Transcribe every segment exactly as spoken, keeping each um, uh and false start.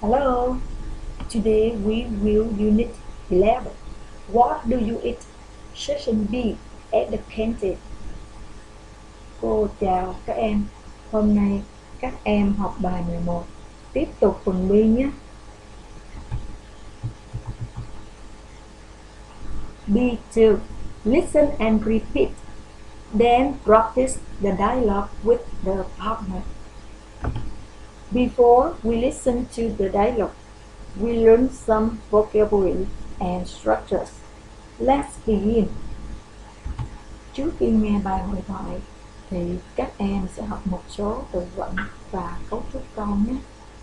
Hello, today we will unit eleven. What do you eat? Session B at the canteen. Cô chào các em. Hôm nay các em học bài mười một. Tiếp tục phần B nhé. B two. Listen and repeat. Then practice the dialogue with the partner. Before we listen to the dialogue, we learn some vocabulary and structures. Let's begin. Trước khi nghe bài hội thoại thì các em sẽ học một số từ vựng và cấu trúc câu nhé.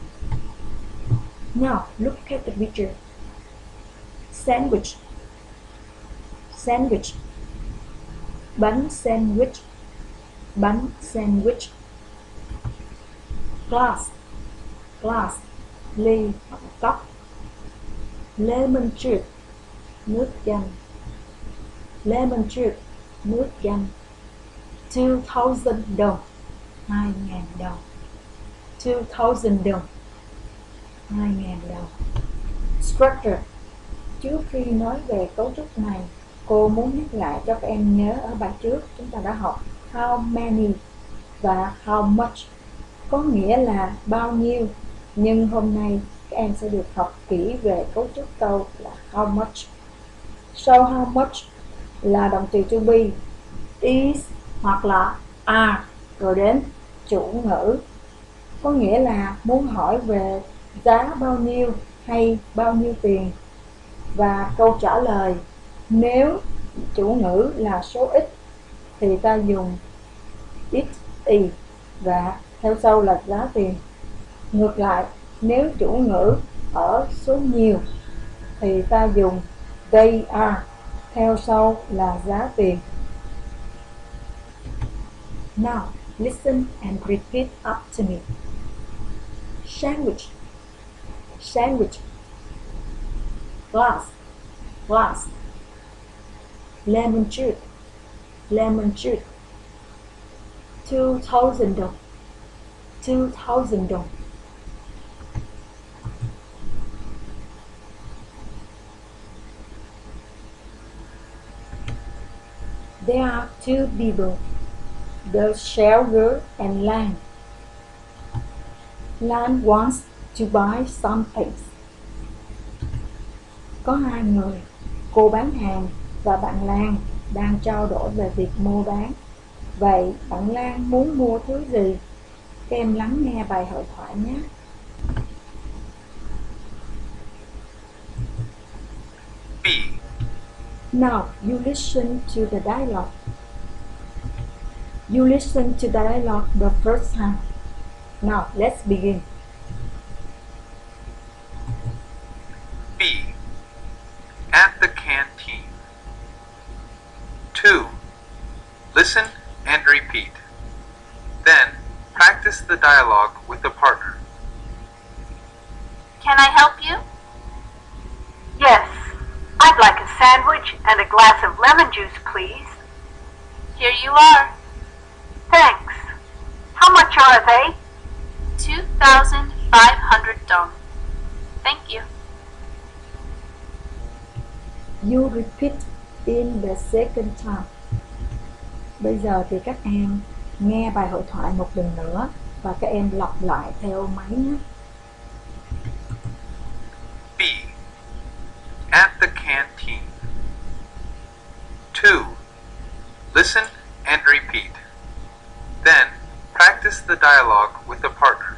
Now, look at the picture. Sandwich. Sandwich. Bánh sandwich. Bánh sandwich. Glass. Glass. Ly hoặc cốc. Lemon juice. Nước chanh. Lemon juice. Nước chanh. Two thousand đồng. Hai ngàn đồng. Two thousand đồng. Hai ngàn đồng. Structure. Trước khi nói về cấu trúc này, cô muốn nhắc lại cho các em nhớ ở bài trước chúng ta đã học how many và how much, có nghĩa là bao nhiêu, nhưng hôm nay các em sẽ được học kỹ về cấu trúc câu là how much. Sau how much là động từ to be, is hoặc là are, rồi đến chủ ngữ, có nghĩa là muốn hỏi về giá bao nhiêu hay bao nhiêu tiền. Và câu trả lời nếu chủ ngữ là số ít thì ta dùng it, y và theo sau là giá tiền. Ngược lại, nếu chủ ngữ ở số nhiều thì ta dùng they are, theo sau là giá tiền. Now, listen and repeat up to me. Sandwich. Sandwich. Glass. Glass. Lemon juice. Lemon juice. Two thousand đồng. Two thousand đồng. There are two people, the sheriff and Lan. Lan wants to buy some things. Có hai người, cô bán hàng và bạn Lan đang trao đổi về việc mua bán. Vậy bạn Lan muốn mua thứ gì? Các em lắng nghe bài hội thoại nhé. B. Now you listen to the dialogue. You listen to the dialogue the first time. Now let's begin. B. At the canteen. Two. Listen and repeat. Then practice the dialogue with the partner. Can I help you? Yes, I'd like a sandwich and a glass of lemon juice, please. Here you are. Thanks. How much are they? Two thousand five hundred dong. Thank you. You repeat in the second time. Bây giờ thì các em nghe bài hội thoại một lần nữa và các em lặp lại theo máy nhé. B. At the canteen. Two. Listen and repeat. Then practice the dialogue with the partner.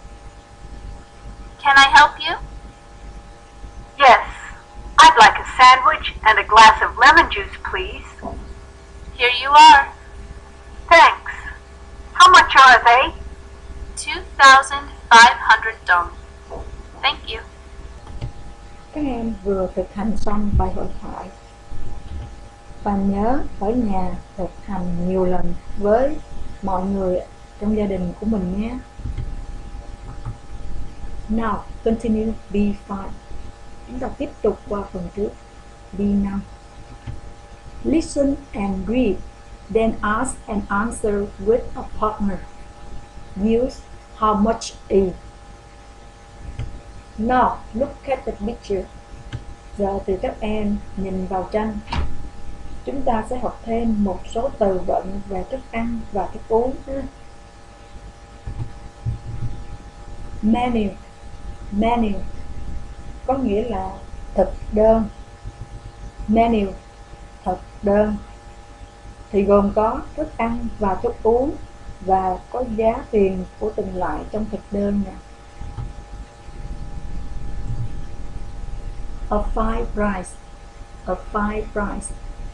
Can I help you? Yes, I'd like a sandwich and a glass of lemon juice, please. Here you are. Thanks. How much are they? Two thousand five hundred dong. Thank you. Các em vừa thực hành xong bài hội thoại và nhớ ở nhà thực hành nhiều lần với mọi người trong gia đình của mình nhé. Now continue B five. Chúng ta tiếp tục qua phần trước B năm. Listen and read, then ask and answer with a partner. Use how much is. Now, look at the picture. Giờ thì các em nhìn vào tranh. Chúng ta sẽ học thêm một số từ vựng về thức ăn và thức uống. Menu. Menu có nghĩa là thực đơn. Menu, thực đơn thì gồm có thức ăn và thức uống và có giá tiền của từng loại trong thực đơn nè. A fried rice. A fried rice.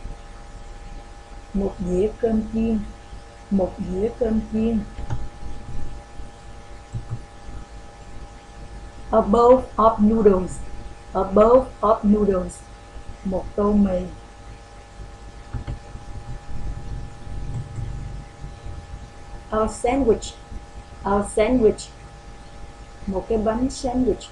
Một dĩa cơm chiên. Một dĩa cơm chiên. A bowl of noodles. A bowl of noodles. Một tô mì. A sandwich. A sandwich. Một cái bánh sandwich.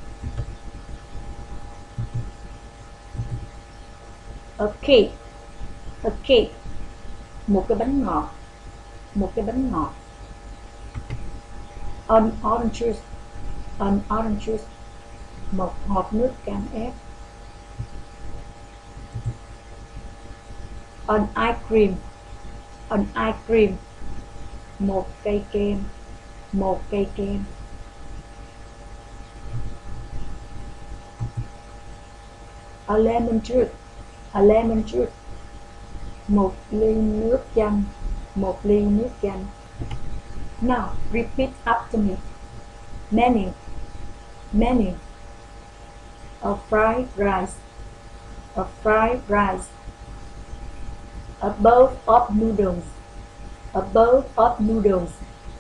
A cake. A cake. Một cái bánh ngọt. Một cái bánh ngọt. An orange juice. An orange juice. Một hộp nước cam ép. An ice cream. An ice cream. Một cây kem. Một cây kem. A lemon juice. A lemon juice. Một ly nước chanh. Một ly nước chanh. Now, repeat after me. Menu. Menu. A fried rice. A fried rice. A bowl of noodles. A bowl of noodles.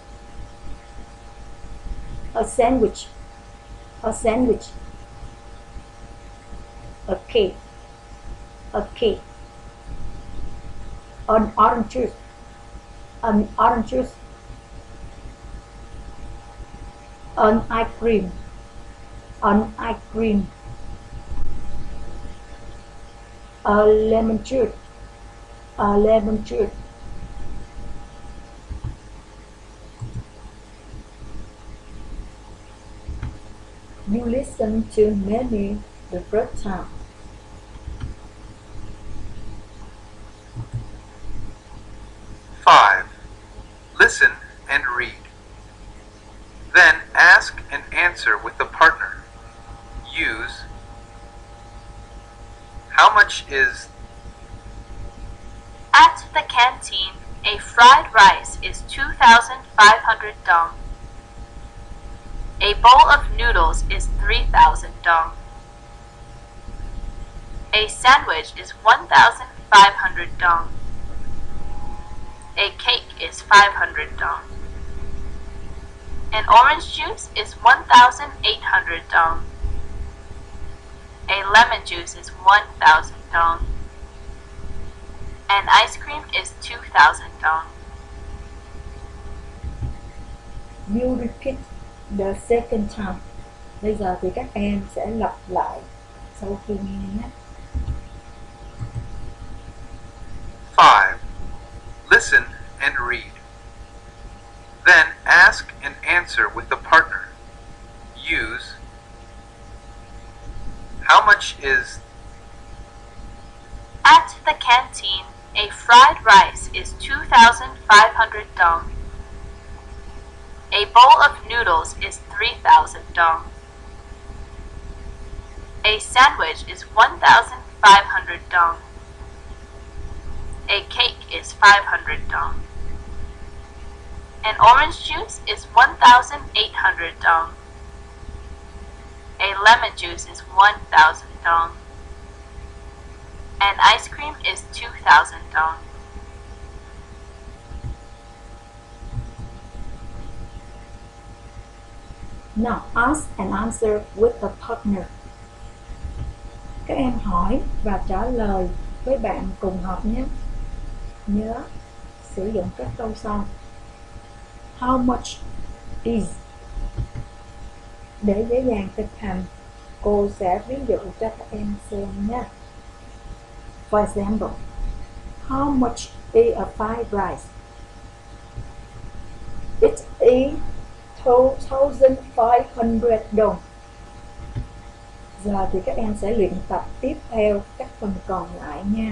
A sandwich. A sandwich. A cake. A cake. An orange juice. An orange juice. An ice cream. An ice cream. A lemon juice. A lemon juice. You listen to menu the first time. Five. Listen and read. Then ask and answer with the partner. Use how much is At the canteen, a fried rice is two thousand five hundred dong. A bowl of noodles is three thousand dong. A sandwich is one thousand five hundred dong. A cake is five hundred dong. An orange juice is one thousand eight hundred dong. A lemon juice is one thousand dong. An ice cream is two thousand dong. You repeat the second time. Bây giờ thì các em sẽ lặp lại sau khi nghe nhé. Five. Listen and read. Then ask and answer with the partner. Use how much is At the canteen, a fried rice is two thousand five hundred dong. A bowl of noodles is three thousand dong. A sandwich is one thousand five hundred dong. A cake is five hundred dong. An orange juice is one thousand eight hundred dong. A lemon juice is one thousand dong. An ice cream is two thousand dong. Now ask and answer with the partner. Các em hỏi và trả lời với bạn cùng học nhé. Nhớ sử dụng các câu sau. How much is? Để dễ dàng thực hành, cô sẽ ví dụ cho các em xem nhé. For example, how much is a fried rice? It is two thousand five hundred dong. Giờ thì các em sẽ luyện tập tiếp theo các phần còn lại nha.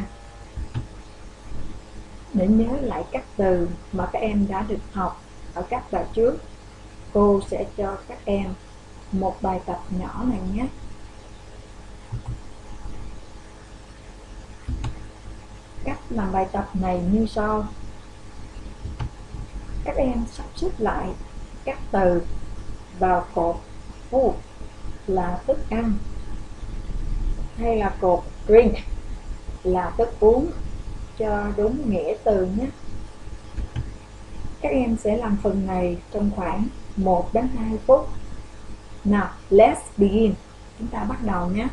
Để nhớ lại các từ mà các em đã được học ở các bài trước, cô sẽ cho các em một bài tập nhỏ này nhé. Cách làm bài tập này như sau. Các em sắp xếp lại các từ vào cột food là thức ăn, hay là cột drink là thức uống cho đúng nghĩa từ nhé. Các em sẽ làm phần này trong khoảng một đến hai phút. Nào, let's begin. Chúng ta bắt đầu nhé.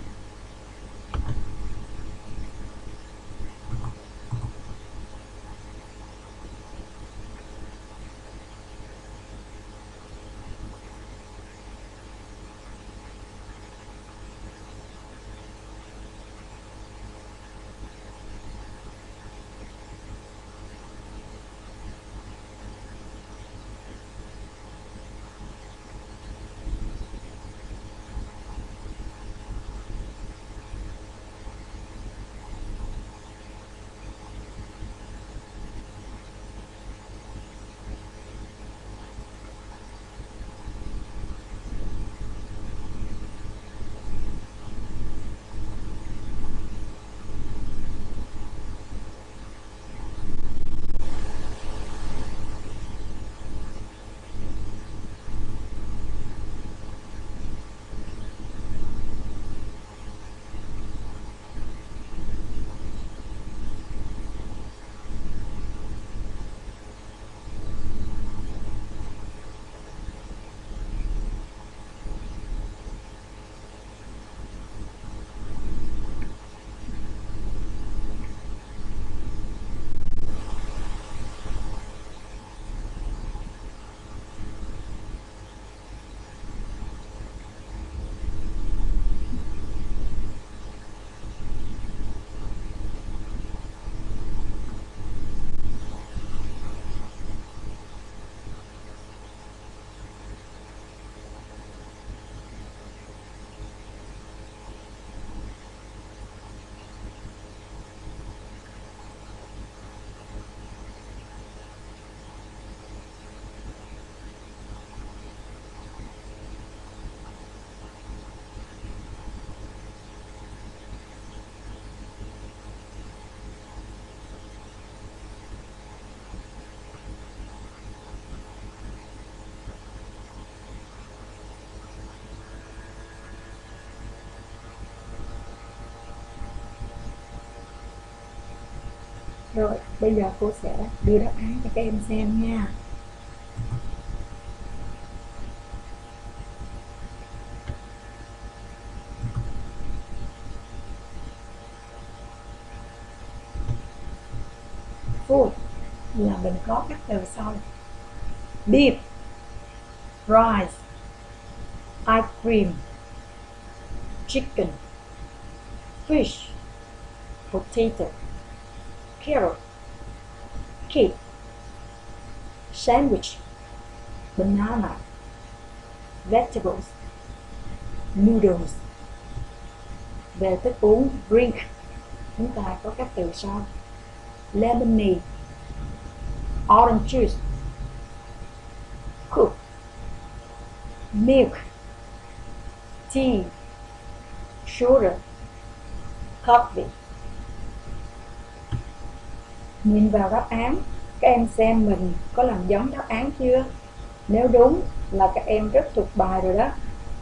Rồi, bây giờ cô sẽ đưa đáp án cho các em xem nha. Food là mình có các từ sau: beef, rice, ice cream, chicken, fish, potato, carrot, cake, sandwich, banana, vegetables, noodles. Về thức uống drink, chúng ta có các từ sau: lemonade, orange juice, coke, milk, tea, sugar, coffee. Nhìn vào đáp án, các em xem mình có làm giống đáp án chưa? Nếu đúng là các em rất thuộc bài rồi đó.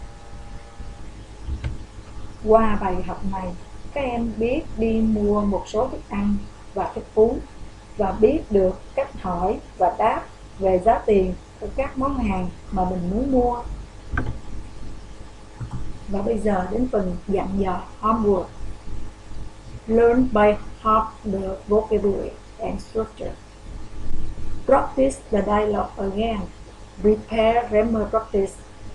Qua bài học này, các em biết đi mua một số thức ăn và thức uống, và biết được cách hỏi và đáp về giá tiền của các món hàng mà mình muốn mua. Và bây giờ đến phần dặn dò homework. Learn by heart the vocabulary and structure. Practice the dialogue again. Prepare grammar practice.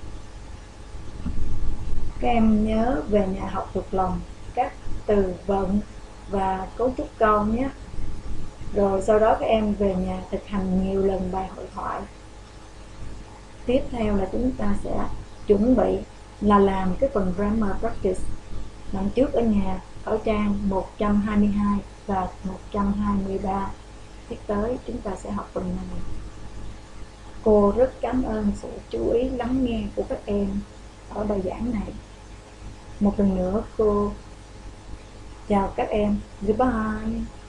Các em nhớ về nhà học thuộc lòng các từ vựng và cấu trúc câu nhé. Rồi sau đó các em về nhà thực hành nhiều lần bài hội thoại. Tiếp theo là chúng ta sẽ chuẩn bị là làm cái phần grammar practice lần trước ở nhà ở trang một trăm hai mươi hai và một trăm hai mươi ba. Tiếp tới chúng ta sẽ học phần này. Cô rất cảm ơn sự chú ý lắng nghe của các em ở bài giảng này. Một lần nữa cô chào các em. Goodbye.